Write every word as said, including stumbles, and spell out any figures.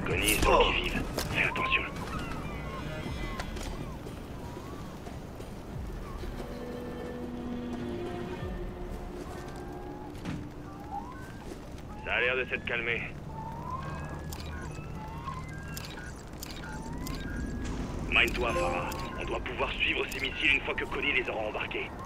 Connie est sur le qui-vive. Fais attention. Ça a l'air de s'être calmé. Mine-toi, Farah. On doit pouvoir suivre ces missiles une fois que Connie les aura embarqués.